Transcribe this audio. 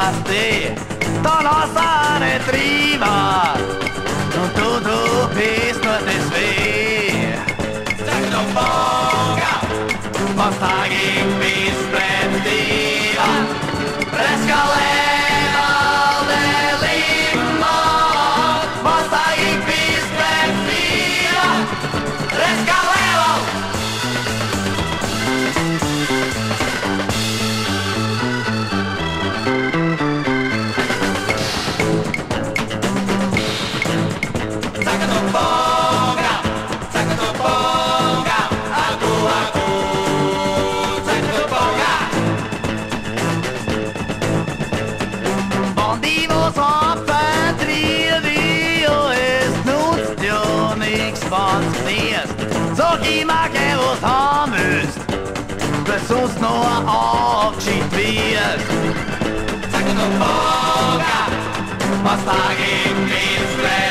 passer ton nossa retriever. Non tutto visto te svegli. Sag doch Boga, was tag ich bis prätiva. Prescaleva de limo, was tag ich bis prätiva. Prescaleva. Så gi meg hos hamust, besons noe avskilt vies. Sag du noch Boga, was tag im Dienst